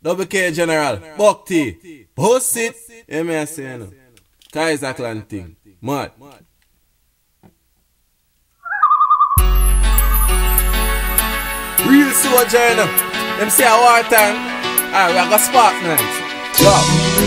Double K General, Buck T, Post it, yeah, me I say, you know. Kaiser Clan thing, mad. Real soldier, you know. Them say a wartime, alright, we got spark night. Yo.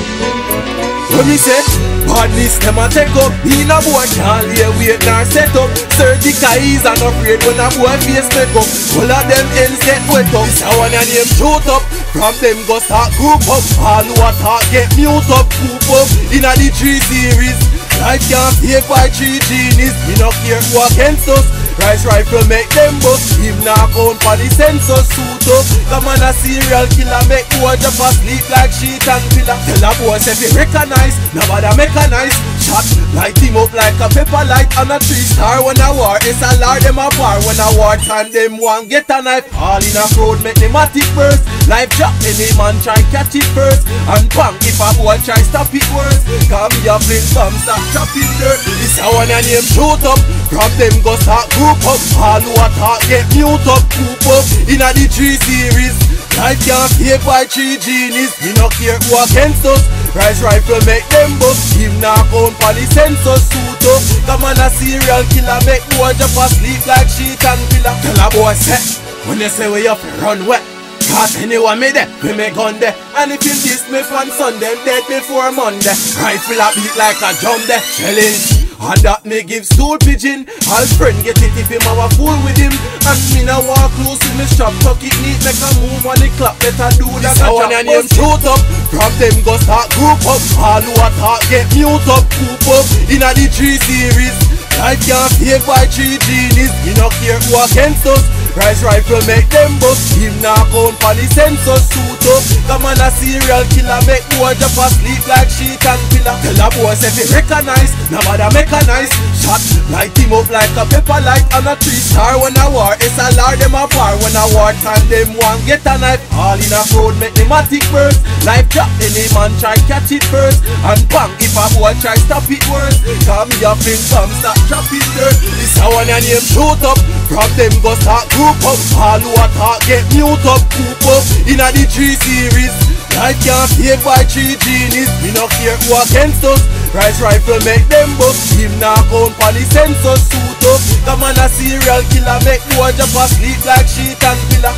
What me say? Badness them a take up. In a boy can't lay wait nor set up. Surgical is and afraid when a boy face make up. All of them ends get wet up. This a one a name shoot up. From them go start group up. All who a talk get mute up. Group up in a the 3 series. Life can't save by 3 genies. Me no care who against us. Rise rifle make them bust. Him now count for the census suit up. Come on a serial killer make boy just sleep like sheet and pillar. Tell a boy say fi recognize, nobody mechanize. Shot light him up like a pepper light on a 3-star. When a war is a lord them a bar. When a war time them want get a knife. All in a crowd make them a tick first. Life drop any man try catch it first. And bang if a boy try stop it worse. Come me a fling some stop chopping dirt. This a one a name shoot up. From them go start group up. All who a talk get mute up. Group up in a the 3 series. Life can't save by 3 genies. Me no care who against us. Rise rifle make them bust. Him now count for the census suit up. Come on a serial killer make boy just sleep like sheet and pillar. Tell a boy say, when you say we up run wet. Cause anyone me there, we me gun there. And if you diss me from Sunday, dead before Monday. Rifle a beat like a drum there. Challenge. And that me give stool pigeon. All friend get it if him have a fool with him. And me now walk close with me strap. Tuck it neat, make a move on the clap. Better do that. This one your name shoot up. From them go start group up. All who a talk get mute up. Group up in a the 3 series. Life can't save by 3 genies. Me no care who against us. Rise rifle make them bust. Him now count for the census suit up. Come on a serial killer make boy just sleep like sheet and pillar. Tell a boy say fi recognize, nobody mechanize. Shot light him up like a pepper light on a 3-star. When a war is a lord them a bar. When a war time them want get a knife. All in a crowd make them a tick first. Life drop any man try catch it first. And bang if a boy try stop it worse. Come me a fling some stop chopping dirt. This a one a name shoot up. From them go start group up. All who a talk get mute up. Group up in a the 3 series. Life can't save by 3 genies. Me no care who against us. Rise rifle make them bust. Him now count for the census suit up. Come on a serial killer make boy just sleep like sheet and pillar.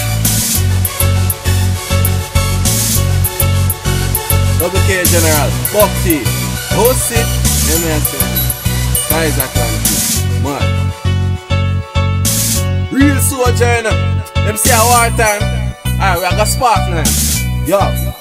Double K General, Buck T, Post it, yeah, me I say, Kaiser Clan thing, mad. Real soldier, you know. Them say a wartime, alright, we got spark now. Yo.